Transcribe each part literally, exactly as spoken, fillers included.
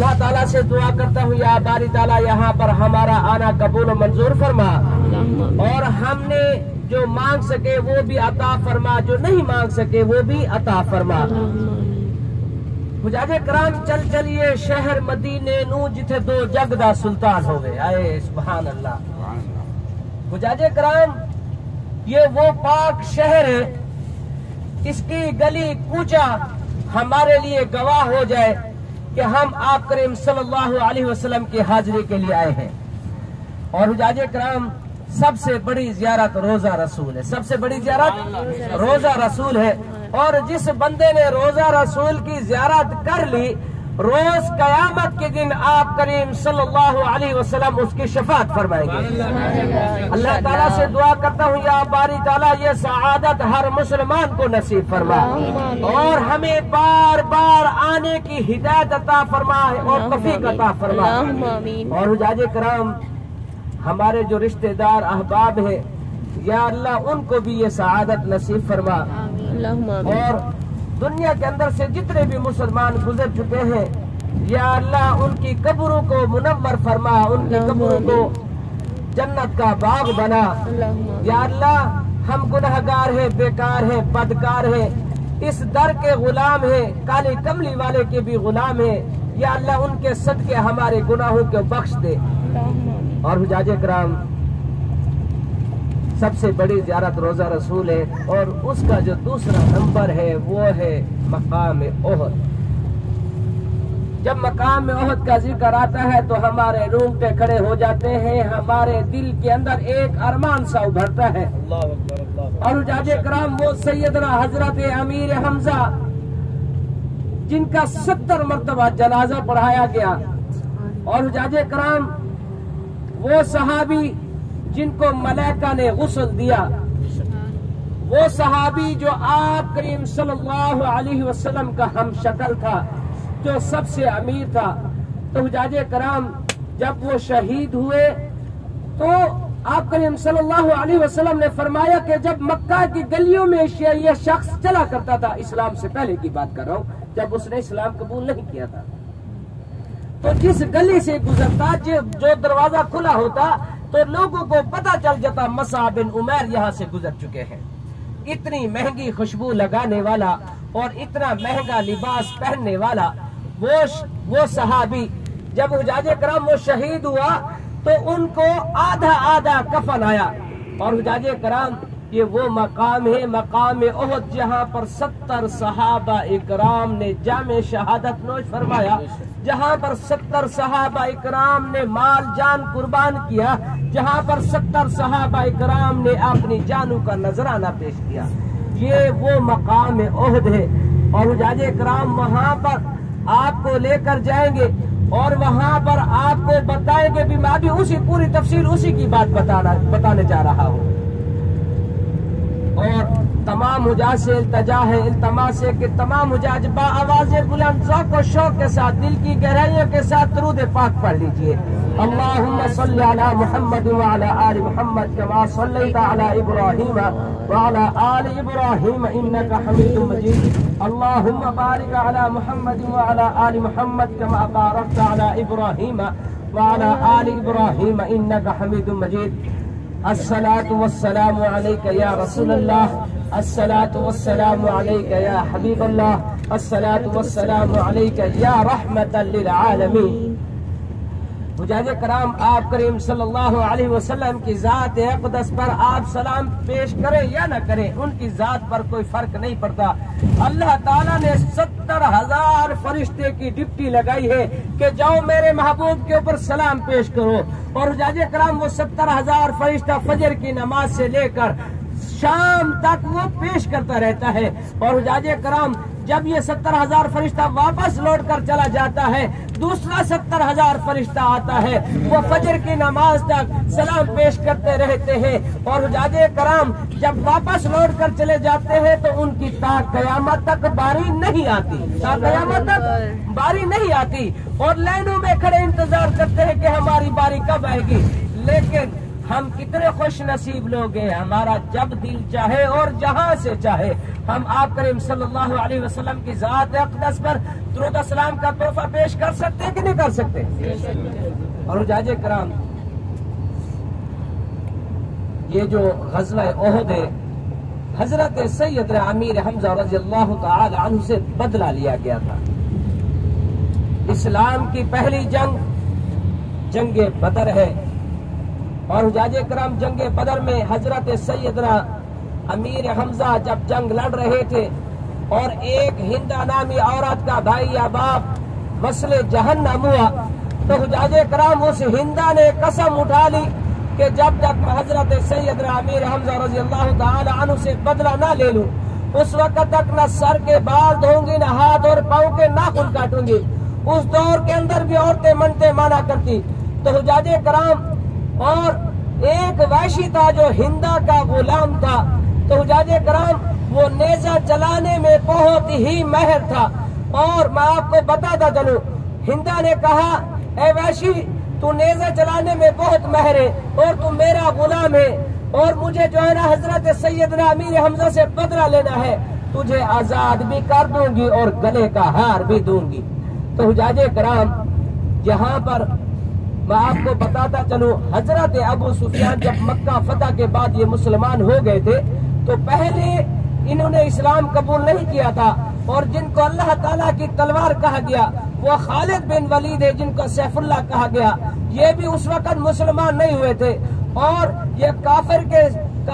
اللہ تعالیٰ سے دعا کرتا ہوں یا باری تعالیٰ یہاں پر ہمارا آنا قبول و منظور فرما، اور ہم نے جو مانگ سکے وہ بھی عطا فرما، جو نہیں مانگ سکے وہ بھی عطا فرما۔ حجاج کرام چل چلیے شہر مدینے نو جتھے دو جگ دا سلطان ہوئے، آئے سبحان اللہ۔ حجاج کرام یہ وہ پاک شہر ہے، اس کی گلی کوچا ہمارے لیے گواہ ہو جائے کہ ہم آپ کریم صلی اللہ علیہ وسلم کی حاضری کے لیے آئے ہیں۔ اور حجاج کرام سب سے بڑی زیارت روزہ رسول ہے، سب سے بڑی زیارت روزہ رسول ہے، اور جس بندے نے روزہ رسول کی زیارت کر لی، روز قیامت کے دن آپ کریم صلی اللہ علیہ وسلم اس کی شفاعت فرمائیں گے۔ اللہ تعالیٰ سے دعا کرتا ہوں یا باری تعالیٰ یہ سعادت ہر مسلمان کو نصیب فرما، اور ہمیں بار بار آنے کی ہدایت عطا فرما اور توفیق عطا فرما۔ اور حجاج کرام ہمارے جو رشتہ دار احباب ہیں یا اللہ ان کو بھی یہ سعادت نصیب فرما، اور دنیا کے اندر سے جتنے بھی مسلمان گزر چکے ہیں یا اللہ ان کی قبروں کو منور فرما، ان کی قبروں کو جنت کا باغ بنا۔ یا اللہ ہم گنہگار ہیں، بیکار ہیں، بدکار ہیں، اس در کے غلام ہیں، کالی کملی والے کے بھی غلام ہیں، یا اللہ ان کے صدقے ہمارے گناہوں کو بخش دے۔ اور حجاج کرام سب سے بڑی زیارت روزہ رسول ہے، اور اس کا جو دوسرا نمبر ہے وہ ہے مقام احد۔ جب مقام احد کا ذکر آتا ہے تو ہمارے رونگٹے کھڑے ہو جاتے ہیں، ہمارے دل کے اندر ایک ارمان سا ابھرتا ہے۔ اور حجاج کرام وہ سیدنا حضرت امیر حمزہ جن کا ستر مرتبہ جنازہ پڑھایا گیا، اور حجاج کرام وہ صحابی جن کو ملائکہ نے غسل دیا، وہ صحابی جو آپ کریم صلی اللہ علیہ وسلم کا ہم شکل تھا، جو سب سے امیر تھا۔ تو حجاج کرام جب وہ شہید ہوئے تو آپ کریم صلی اللہ علیہ وسلم نے فرمایا کہ جب مکہ کی گلیوں میں یہ شخص چلا کرتا تھا، اسلام سے پہلے کی بات کر رہا ہوں، جب اس نے اسلام قبول نہیں کیا تھا، تو جس گلی سے گزرتا جو دروازہ کھلا ہوتا تو لوگوں کو پتہ چل جاتا مصعب بن عمیر یہاں سے گزر چکے ہیں۔ اتنی مہنگی خوشبو لگانے والا اور اتنا مہنگا لباس پہننے والا وہ وہ صحابی جب حجاج کرام وہ شہید ہوا تو ان کو آدھا آدھا کفن آیا۔ اور حجاج کرام یہ وہ مقام ہے، مقام احد، جہاں پر ستر صحابہ اکرام نے جامع شہادت نوش فرمایا، جہاں پر ستر صحابہ اکرام نے مال جان قربان کیا، جہاں پر ستر صحابہ اکرام نے اپنی جانوں کا نذرانہ پیش کیا۔ یہ وہ مقام احد ہے، اور حجاج کرام وہاں پر آپ کو لے کر جائیں گے اور وہاں پر آپ کو بتائیں گے بھی، میں بھی اسی پوری تفصیل اسی کی بات بتانا بتانے جا رہا ہوں۔ اور تمام حجاج سے التجا ہے، التماس ہے کہ تمام حجاج با آواز بلند ذوق و شوق کے ساتھ دل کی گہرائیوں کے ساتھ درود پاک پڑھ لیجئے۔ اللہم صلی علی محمد وعلی آل محمد کما صلیت علی ابراہیم وعلی آل ابراہیم انکا حمید مجید۔ اللہم بارک علی محمد وعلی آل محمد کما بارکت علی ابراہیم وعلی آل ابراہیم انکا حمید مجید۔ الصلاة والسلام علیک یا رسول اللہ، الصلاة والسلام علیک یا حبیب اللہ، الصلاة والسلام علیک یا رحمتا للعالمین۔ حجاج کرام آپ کریم صلی اللہ علیہ وسلم کی ذات اقدس پر آپ سلام پیش کریں یا نہ کریں، ان کی ذات پر کوئی فرق نہیں پڑتا۔ اللہ تعالیٰ نے ستر ہزار فرشتے کی ڈپٹی لگائی ہے کہ جاؤ میرے محبوب کے اوپر سلام پیش کرو، اور حجاج کرام وہ ستر ہزار فرشتہ فجر کی نماز سے لے کر شام تک وہ پیش کرتا رہتا ہے۔ اور حجاج کرام جب یہ ستر ہزار فرشتہ واپس لوٹ کر چلا جاتا ہے، دوسرا ستر ہزار فرشتہ آتا ہے، وہ فجر کی نماز تک سلام پیش کرتے رہتے ہیں۔ اور حجاج کرام جب واپس لوٹ کر چلے جاتے ہیں تو ان کی تا قیامت تک باری نہیں آتی، تا قیامت تک باری نہیں آتی، اور لائنوں میں کھڑے انتظار کرتے ہیں کہ ہماری باری کب آئے گی۔ لیکن ہم کتنے خوش نصیب لوگ ہیں، ہمارا جب دل چاہے اور جہاں سے چاہے ہم آپ کریم صلی اللہ علیہ وسلم کی ذات اقدس پر درود السلام کا تحفہ پیش کر سکتے کہ نہیں کر سکتے؟ اور حجاج کرام، یہ جو غزوہ احد ہے، حضرت سیدنا امیر حمزہ رضی اللہ تعالی عنہ سے بدلہ لیا گیا تھا۔ اسلام کی پہلی جنگ جنگ بدر ہے، اور حجاج کرام جنگ بدر میں حضرت سیدنا امیر حمزہ جب جنگ لڑ رہے تھے اور ایک ہندا نامی عورت کا بھائی یا باپ مسئلے جہنم ہوا، تو حجاج کرام اس ہندا نے قسم اٹھا لی کہ جب تک حضرت سیدنا امیر حمزہ رضی اللہ تعالی عنہ سے بدلہ نہ لے لوں، اس وقت تک نہ سر کے بال دھوں گی، نہ ہاتھ اور پاؤں کے ناخن کاٹوں گی۔ اس دور کے اندر بھی عورتیں منتے مانا کرتی۔ تو حجاج کرام، اور ایک وحشی تھا جو ہندا کا غلام تھا، تو حجاج کرام وہ نیزہ چلانے میں بہت ہی ماہر تھا۔ اور میں آپ کو بتاتا چلوں، ہندا نے کہا، اے وحشی، تو نیزہ چلانے میں بہت ماہر ہے اور تو میرا غلام ہے، اور مجھے جو ہے نا حضرت سیدنا امیر حمزہ سے بدلہ لینا ہے، تجھے آزاد بھی کر دوں گی اور گلے کا ہار بھی دوں گی۔ تو حجاج کرام، یہاں پر میں آپ کو بتاتا چلوں، حضرت ابو سفیان جب مکہ فتح کے بعد یہ مسلمان ہو گئے تھے، تو پہلے انہوں نے اسلام قبول نہیں کیا تھا، اور جن کو اللہ تعالیٰ کی تلوار کہا گیا وہ خالد بن ولید ہے، جن کو سیف اللہ کہا گیا، یہ بھی اس وقت مسلمان نہیں ہوئے تھے، اور یہ کافر کے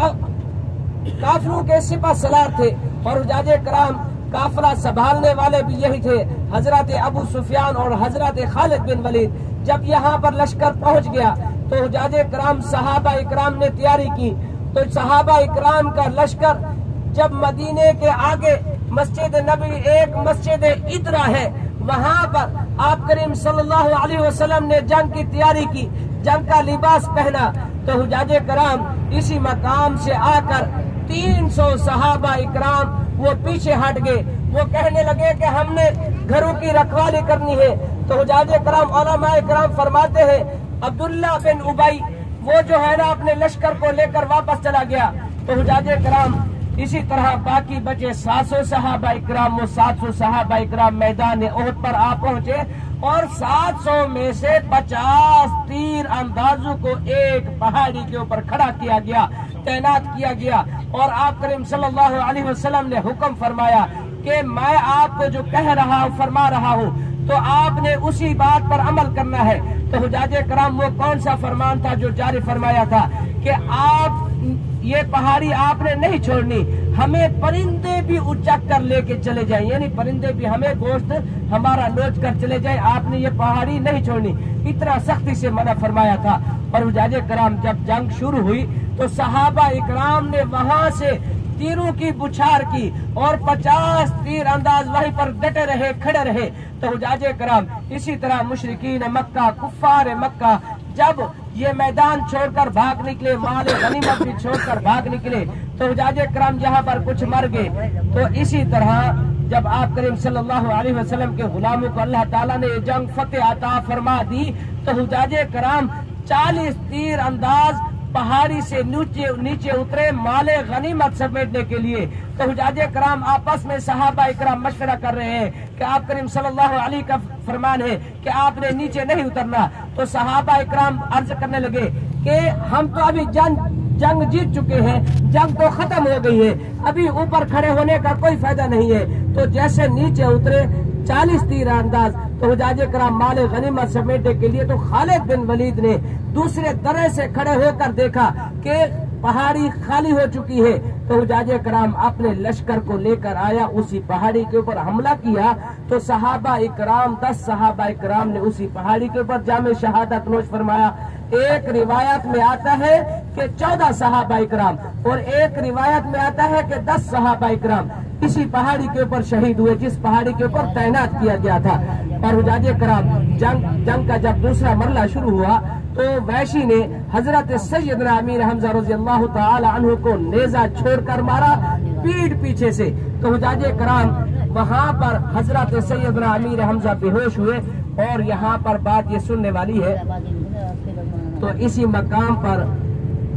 کافروں کے سپہ سالار تھے۔ اور حجاج کرام، قافلہ سنبھالنے والے بھی یہی تھے، حضرت ابو سفیان اور حضرت خالد بن ولید۔ جب یہاں پر لشکر پہنچ گیا تو حجاج کرام صحابہ اکرام نے تیاری کی، تو صحابہ اکرام کا لشکر جب مدینے کے آگے مسجد نبی ایک مسجد ادرا ہے، وہاں پر آپ کریم صلی اللہ علیہ وسلم نے جنگ کی تیاری کی، جنگ کا لباس پہنا۔ تو حجاج کرام اسی مقام سے آ کر تین سو صحابہ اکرام وہ پیچھے ہٹ گئے، وہ کہنے لگے کہ ہم نے گھروں کی رکھوالی کرنی ہے۔ تو حجاج کرام، علماء کرام فرماتے ہیں، عبداللہ بن ابی وہ جو ہے نا اپنے لشکر کو لے کر واپس چلا گیا۔ تو حجاج کرام اسی طرح باقی بچے سات سو صحابہ اکرام، وہ سات سو صحابہ اکرام میدان احد پر آ پہنچے، اور سات سو میں سے پچاس تیر اندازوں کو ایک پہاڑی کے اوپر کھڑا کیا گیا، تعینات کیا گیا، اور آپ کریم صلی اللہ علیہ وسلم نے حکم فرمایا کہ میں آپ کو جو کہہ رہا ہوں فرما رہا ہوں تو آپ نے اسی بات پر عمل کرنا ہے۔ تو حجاج کرام، وہ کون سا فرمان تھا جو جاری فرمایا تھا کہ آپ یہ پہاڑی آپ نے نہیں چھوڑنی، ہمیں پرندے بھی اچک کر لے کے چلے جائیں، یعنی پرندے بھی ہمیں گوشت ہمارا نوچ کر چلے جائیں، آپ نے یہ پہاڑی نہیں چھوڑنی، اتنا سختی سے منع فرمایا تھا۔ اور حجاج کرام، جب جنگ شروع ہوئی تو صحابہ اکرام نے وہاں سے تیروں کی بچھار کی، اور پچاس تیر انداز وہیں پر ڈٹے رہے، کھڑے رہے۔ تو حجاج کرام، اسی طرح مشرکین مکہ، کفار مکہ جب یہ میدان چھوڑ کر بھاگ نکلے، مال غنیمت بھی چھوڑ کر بھاگ نکلے، تو حجاج کرام یہاں پر کچھ مر گئے۔ تو اسی طرح جب آپ کریم صلی اللہ علیہ وسلم کے غلاموں کو اللہ تعالیٰ نے یہ جنگ فتح عطا فرما دی، تو حجاج کرام چالیس تیر انداز پہاڑی سے نیچے نیچے اترے مال غنیمت سمیٹنے کے لیے۔ تو حجاج کرام آپس میں صحابہ اکرام مشورہ کر رہے ہیں کہ آپ کریم صلی اللہ علیہ کا فرمان ہے کہ آپ نے نیچے نہیں اترنا۔ تو صحابہ اکرام عرض کرنے لگے کہ ہم تو ابھی جنگ جنگ جیت چکے ہیں، جنگ تو ختم ہو گئی ہے، ابھی اوپر کھڑے ہونے کا کوئی فائدہ نہیں ہے۔ تو جیسے نیچے اترے چالیس تیر انداز، تو حجاج کرام مال غنیمت سمیٹنے کے لیے، تو خالد بن ولید نے دوسرے درے سے کھڑے ہو کر دیکھا کہ پہاڑی خالی ہو چکی ہے، تو حجاج کرام اپنے لشکر کو لے کر آیا، اسی پہاڑی کے اوپر حملہ کیا۔ تو صحابہ اکرام، دس صحابہ اکرام نے اسی پہاڑی کے اوپر جامع شہادت نوش فرمایا۔ ایک روایت میں آتا ہے کہ چودہ صحابہ اکرام، اور ایک روایت میں آتا ہے کہ دس صحابہ اکرام اسی پہاڑی کے اوپر شہید ہوئے، جس پہاڑی کے اوپر تعینات کیا گیا تھا۔ اور حجاج کرام، جنگ جنگ کا جب دوسرا مرحلہ شروع ہوا تو وحشی نے حضرت سیدنا امیر حمزہ رضی اللہ تعالی عنہ کو نیزہ چھوڑ کر مارا پیٹھ پیچھے سے۔ تو حجاج کرام وہاں پر حضرت سیدنا امیر حمزہ بے ہوش ہوئے، اور یہاں پر بات یہ سننے والی ہے، تو اسی مقام پر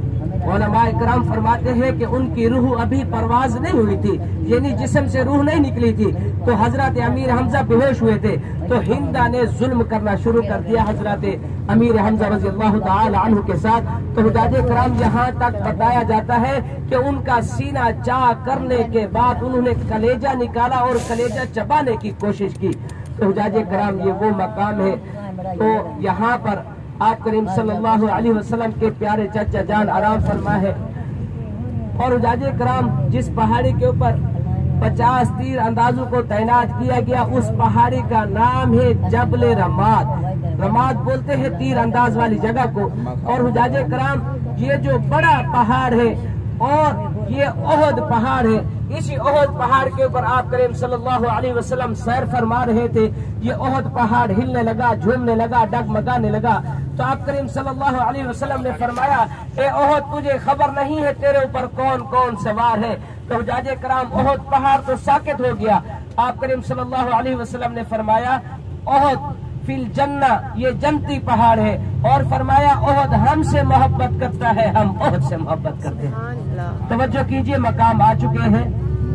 علماء کرام فرماتے ہیں کہ ان کی روح ابھی پرواز نہیں ہوئی تھی، یعنی جسم سے روح نہیں نکلی تھی، تو حضرت امیر حمزہ بے ہوش ہوئے تھے، تو ہندا نے ظلم کرنا شروع کر دیا حضرت امیر حمزہ رضی اللہ تعالی عنہ کے ساتھ۔ تو حجاج کرام یہاں تک بتایا جاتا ہے کہ ان کا سینہ چاک کرنے کے بعد انہوں نے کلیجہ نکالا اور کلیجہ چبانے کی کوشش کی۔ تو حجاج کرام یہ وہ مقام ہے۔ تو یہاں پر آپ کریم صلی اللہ علیہ وسلم کے پیارے چچا جان آرام فرما ہے، اور حجاج کرام جس پہاڑی کے اوپر پچاس تیر اندازوں کو تعینات کیا گیا اس پہاڑی کا نام ہے جبل رماد۔ رماد بولتے ہیں تیر انداز والی جگہ کو۔ اور حجاج کرام یہ جو بڑا پہاڑ ہے اور یہ احد پہاڑ ہے، اسی احد پہاڑ کے اوپر آپ کریم صلی اللہ علیہ وسلم سیر فرما رہے تھے۔ یہ احد پہاڑ ہلنے لگا، جھومنے لگا، ڈگمگانے لگا، تو آپ کریم صلی اللہ علیہ وسلم نے فرمایا اے احد تجھے خبر نہیں ہے تیرے اوپر کون کون سوار ہے؟ تو حجاج کرام احد پہاڑ تو ساکت ہو گیا۔ آپ کریم صلی اللہ علیہ وسلم نے فرمایا احد فی الجنہ، یہ جنتی پہاڑ ہے، اور فرمایا احد ہم سے محبت کرتا ہے، ہم احد سے محبت کرتے ہیں۔ توجہ کیجئے، مقام آ چکے ہیں۔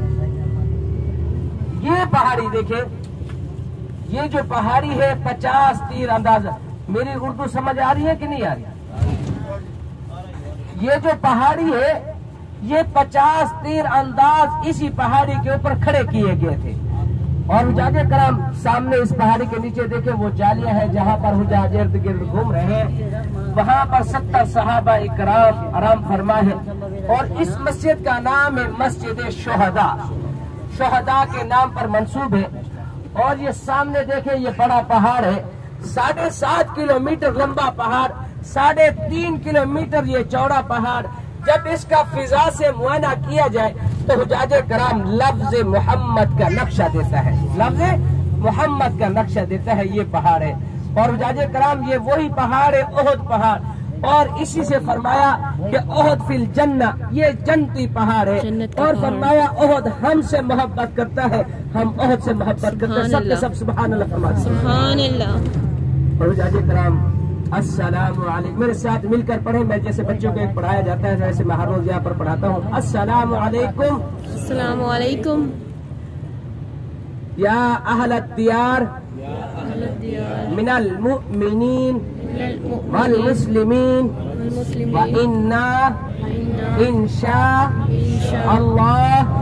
یہ پہاڑی دیکھیں، یہ جو پہاڑی ہے پچاس تیر انداز، میری اردو سمجھ آ رہی ہے کہ نہیں آ رہی؟ یہ جو پہاڑی ہے یہ پچاس تیر انداز اسی پہاڑی کے اوپر کھڑے کیے گئے تھے۔ اور حجاج کرام سامنے اس پہاڑی کے نیچے دیکھیں وہ جالیاں ہیں جہاں پر حجاج ارد گرد گھوم رہے ہیں، وہاں پر ستر صحابہ اکرام آرام فرما ہے، اور اس مسجد کا نام ہے مسجد شہداء، شہداء کے نام پر منسوب ہے۔ اور یہ سامنے دیکھیں یہ بڑا پہاڑ ہے، ساڑھے سات کلومیٹر لمبا پہاڑ، ساڑھے تین کلومیٹر یہ چوڑا پہاڑ۔ جب اس کا فضا سے معائنہ کیا جائے تو حجاج کرام لفظ محمد کا نقشہ دیتا ہے، لفظ محمد کا نقشہ دیتا ہے یہ پہاڑ ہے۔ اور حجاج کرام یہ وہی پہاڑ ہے احد پہاڑ، اور اسی سے فرمایا کہ احد فی الجنہ، یہ جنتی پہاڑ ہے، اور فرمایا احد ہم سے محبت کرتا ہے، ہم احد سے محبت کرتے ہیں۔ سب کے سب سبحان اللہ فرماتے ہیں۔ سبحان اللہ۔ اور حجاج کرام السلام علیکم، میرے ساتھ مل کر پڑھیں، میں جیسے بچوں کو ایک پڑھایا جاتا ہے ویسے میں ہر روز یہاں پر پڑھاتا ہوں۔ السلام علیکم، السلام علیکم یا اہل الدیار من المؤمنین والمسلمین وَإِنَّا انشاء اللہ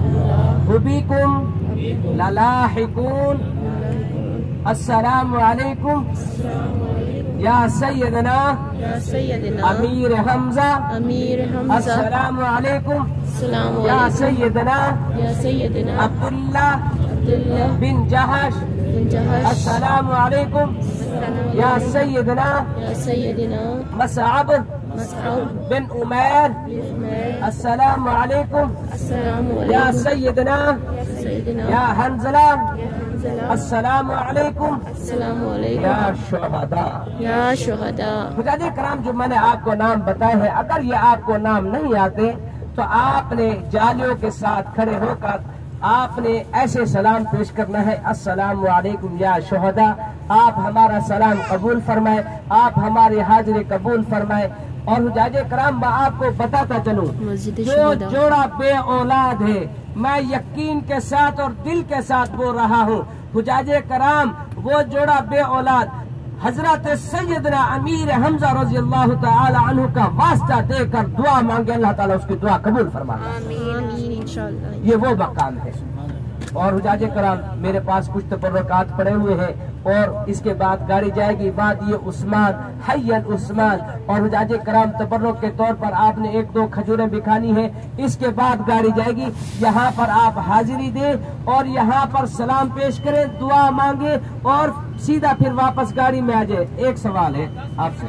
بکم للاحقون۔ السلام علیکم یا سیدنا یا سیدنا امیر حمزہ، امیر حمزہ، السلام علیکم السلام یا علیکم سیدنا یا سیدنا عبداللہ عبداللہ بن جہش، بن جہش، السلام علیکم یا سیدنا یا سیدنا مصعب مصعب بن عمیر، بن عمیر، السلام علیکم السلام یا علیکم سیدنا یا سیدنا یا حنزلہ، یا حنزلہ، السلام علیکم السلام یا علیکم شہداء۔ یا شہداء۔ حجاج کرام جو میں نے آپ کو نام بتائے ہیں، اگر یہ آپ کو نام نہیں آتے تو آپ نے جالیوں کے ساتھ کھڑے ہو کر آپ نے ایسے سلام پیش کرنا ہے، السلام علیکم یا شہداء، آپ ہمارا سلام قبول فرمائے، آپ ہماری حاضری قبول فرمائے۔ اور حجاج کرام میں آپ کو بتاتا چلوں، مسجد جو شہداء، جوڑا بے اولاد ہے، میں یقین کے ساتھ اور دل کے ساتھ بول رہا ہوں، حجاج کرام وہ جوڑا بے اولاد حضرت سیدنا امیر حمزہ رضی اللہ تعالی عنہ کا واسطہ دے کر دعا مانگے، اللہ تعالیٰ اس کی دعا قبول فرمائے۔ آمین انشاءاللہ۔ یہ وہ مقام ہے۔ اور حجاج کرام میرے پاس کچھ تبرکات پڑے ہوئے ہیں، اور اس کے بعد گاڑی جائے گی بعد یہ عثمان حی عثمان، اور حجاج کرام تبرک کے طور پر آپ نے ایک دو کھجوریں بھی کھانی ہیں۔ اس کے بعد گاڑی جائے گی، یہاں پر آپ حاضری دیں اور یہاں پر سلام پیش کریں، دعا مانگے اور سیدھا پھر واپس گاڑی میں آ جائے۔ ایک سوال ہے آپ سے،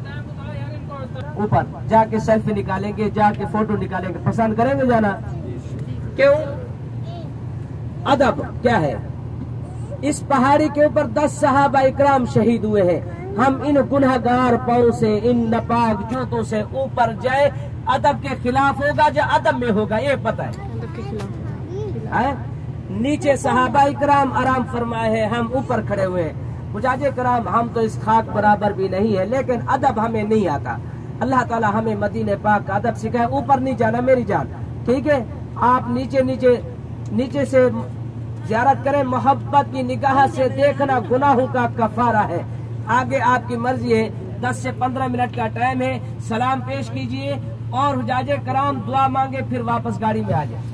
اوپر جا کے سیلفی نکالیں گے، جا کے فوٹو نکالیں گے، پسند کریں گے جانا؟ کیوں؟ ادب کیا ہے؟ اس پہاڑی کے اوپر دس صحابہ اکرام شہید ہوئے ہیں، ہم ان گنہگار پاؤں سے، ان ناپاک جوتوں سے اوپر جائے، ادب کے خلاف ہوگا یا ادب میں ہوگا؟ یہ پتہ ہے؟ نیچے صحابہ اکرام آرام فرمائے ہیں، ہم اوپر کھڑے ہوئے ہیں۔ حجاج کرام ہم تو اس خاک برابر بھی نہیں ہے، لیکن ادب ہمیں نہیں آتا۔ اللہ تعالی ہمیں مدینے پاک کا ادب سکھائے. اوپر نہیں جانا میری جان, ٹھیک ہے؟ آپ نیچے نیچے نیچے سے زیارت کریں. محبت کی نگاہ سے دیکھنا گناہوں کا کفارہ ہے. آگے آپ کی مرضی ہے, دس سے پندرہ منٹ کا ٹائم ہے. سلام پیش کیجئے اور حجاج کرام دعا مانگے, پھر واپس گاڑی میں آ جائیں.